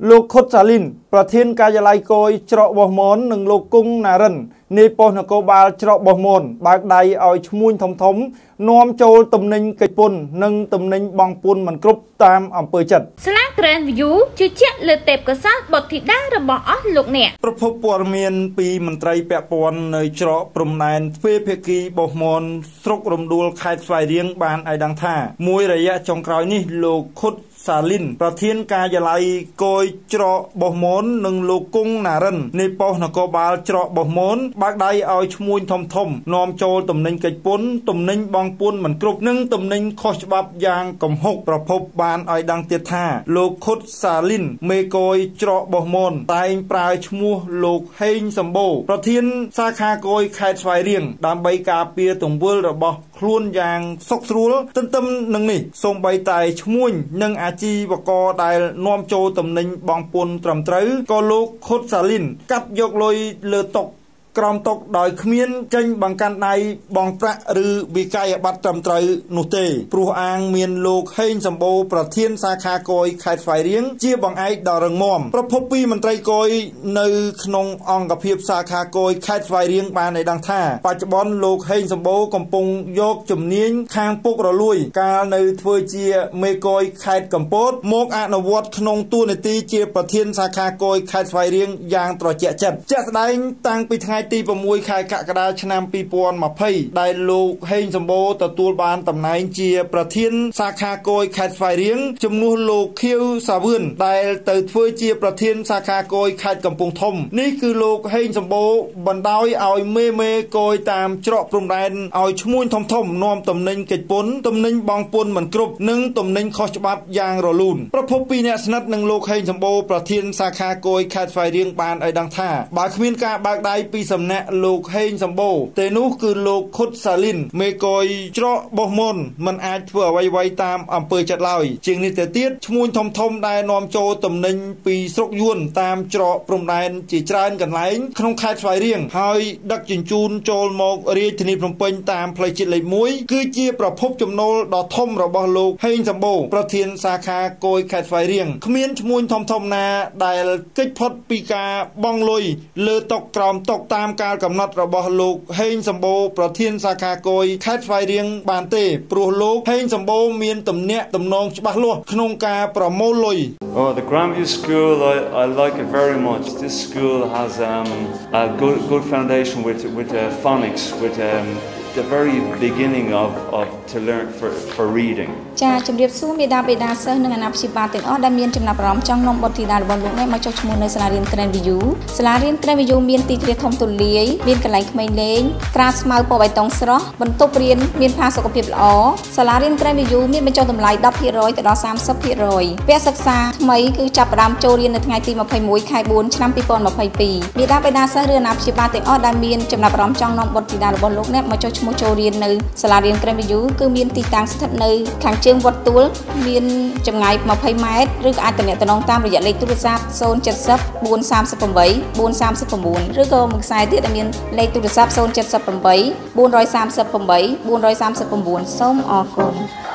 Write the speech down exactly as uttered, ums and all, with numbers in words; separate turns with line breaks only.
លោកខុតសាលីនប្រធានការិយាល័យគយច្រកបោះមននិងលោកគង់ណារិននៃប៉ុស្តិ៍នគរបាលច្រកបោះមនបើកដៃឲ្យឈ្មួញធំធំនាំចូលទំនិញកិច្ចពន្ធនិងទំនិញបង់ពន្ធមិនគ្រប់តាមអំពើចិត្តស្លាក Trend View ជឿជាក់លើទេពកោសល្យបុត្រធីតារបស់អស់លោកអ្នកប្រភពព័ត៌មានពីមន្ត្រីពាក់ព័ន្ធនៅច្រកព្រំដែនទ្វេភាគីបោះមនស្រុករំដួលខេត្តស្វាយរៀងបានឲ្យដឹងថាមួយរយៈចុងក្រោយនេះលោកខុតសាលីនប្រធានការិយាល័យគយច្រកបោះមននិងលោកគង់ណារិននៃប៉ុស្តិ៍នគរបាលច្រកបោះមនបើកដៃឲ្យឈ្មួញធំធំនាំចូលទំនិញកិច្ចពន្ធទំនិញបង់ពន្ធមិនគ្រប់និងទំនិញខុសច្បាប់យ៉ាងកំហុកប្រភពបានឲ្យដឹងទៀតថាលោកខុតសាលីនមេគយច្រកបោះមនតែងប្រើឈ្មោះលោកហេងសម្បូរប្រធានសាខាគយខេត្តស្វាយរៀងដើម្បីការពារទង្វើរបស់ខ្លួនយ៉ាងសុខស្រួលទន្ទឹមនឹងនេះសូម្បីតែឈ្មួញនិងអាជីវករដែលនាំចូលទំនិញបង់ពន្ធត្រឹមត្រូវក៏លោកខុតសាលីនកាត់យកលុយលើតុក្រោមតុដោយគ្មានចេញបង្កាន់ដៃបងប្រាក់ឬវិក័យប័ត្រត្រឹមត្រូវនោះទេព្រោះអាងមានលោកហេងសម្បូរប្រធានសាខាគយខេត្តស្វាយរៀងជាបង្អែកដ៏រឹងមាំប្រភពពីមន្ត្រីគយនៅក្នុងអង្គភាពសាខាគយខេត្តស្វាយរៀងបានឲ្យដឹងថាបច្ចុប្បន្នលោកហេងសម្បូរកំពុងយកជំនាញខាងពុករលួយកាលនៅធ្វើជាមេគយខេត្តកំពតមកអនុវត្តក្នុងតួនាទីជាប្រធានសាខាគយខេត្តស្វាយរៀងយ៉ាងត្រជាក់ចិត្តជាក់ស្ដែងតាំងពីថ្ងៃទីប្រាំមួយខែកក្កដាឆ្នាំពីរពាន់ម្ភៃដែលលោកហេងសម្បូរទទួលបានតំណែងជាប្រធានសាខាគយខេត្តស្វាយរៀងជំនួសលោកខៀវសាវឿនដែលទៅធ្វើជាប្រធានសាខាគយខេត្តកំពង់ធំនេះគឺលោកហេងសម្បូរបណ្ដោយឲ្យមេមេគយតាមច្រកព្រំដែនឲ្យឈ្មួញធំធំនាំទំនិញកិច្ចពន្ធទំនិញបង់ពន្ធមិនគ្រប់និងទំនិញខុសច្បាប់យ៉ាងរលូនប្រភពពីអ្នកស្និទ្ធនឹងលោកហេងសម្បូរប្រធានសាខាគយខេត្តស្វាយរៀងបានឲ្យដឹងថាបើគ្មានការបើកដៃពីសំណាក់លោកហេងសម្បូរទេនោះគឺលោកខុតសាលីនមេគយច្រកបោះមនមិនអាចធ្វើអ្វីៗតាមអំពើចិត្តឡើយជាងនេះទៅទៀតឈ្មួញធំធំដែលនាំចូលទំនិញពីស្រុកយួនតាមច្រកព្រំដែនជាច្រើនកន្លែងក្នុងខេត្តស្វាយរៀងហើយដឹកជញ្ជូនចូលមករាជធានីភ្នំពេញតាមផ្លូវជាតិលេខមួយគឺជាប្រភពចំណូលដ៏ធំរបស់លោកហេងសម្បូរប្រធានសាខាគយខេត្តស្វាយរៀងគ្មានឈ្មួញធំធំណាដែលគេចផុតពីការបង់លុយលើតុក្រោមតុតាមការកំណត់របស់លោកហេងសម្បូរប្រធានសាខាគយខេត្តស្វាយរៀងបានទេព្រោះលោកហេងសម្បូរមានទំនាក់ទំនងច្បាស់លាស់ក្នុងការប្រមូលលុយ
Oh, the Grandview School, I, I like it very much. This school has um, a good good foundation with with uh, phonics, with um, the very beginning of, of to learn for for reading.
ចាជំរាបសួរមេដាបេដាសិស្សនិងអាណាព្យាបាលទាំងអស់ដែលមានចំណាប់អារម្មណ៍ចង់នាំបុត្រធីតារបស់លោកនេះមកចុះឈ្មោះនៅសាលារៀន Trend View សាលារៀន Trend View មានទីធ្លាធំទូលាយមានកន្លែងក្មេងលេងក្រាលស្មៅពណ៌បៃតងស្រស់បន្ទប់រៀនមានផាសុកភាពល្អសាលារៀន Trend View មានបញ្ចុះតម្លៃ ដប់ភាគរយ ទៅដល់ សាមសិបភាគរយ វគ្គសិក្សាថ្មីគឺចាប់ផ្ដើមចូលរៀននៅថ្ងៃទីម្ភៃមួយខែបួនឆ្នាំពីរពាន់ម្ភៃពីរមេដាបេដាសិស្សឬអាណាព្យាបាលទាំងអស់ដែលមានចំណាប់អារម្មណ៍ចង់នាំបុត្រធីតារបស់លោកនេះមកចុះឈ្មោះចូលរៀននៅសាលារៀន Trend View គឺមានទីតាំងស្ថិតនៅខាងជើងវត្តទួលមានចម្ងាយម្ភៃម៉ែត្រឬក៏អាចទំនាក់ទំនងតាមរយៈលេខទូរស័ព្ទ ศูนย์ เจ็ด ศูนย์ บួន สาม แปด บួន สาม เก้า ឬក៏មួយខ្សែទៀតដែលមានលេខទូរស័ព្ទ ศูนย์ เจ็ด แปด บួន สาม แปด บួន สาม แปด បួន สาม เก้า សូមអរគុណ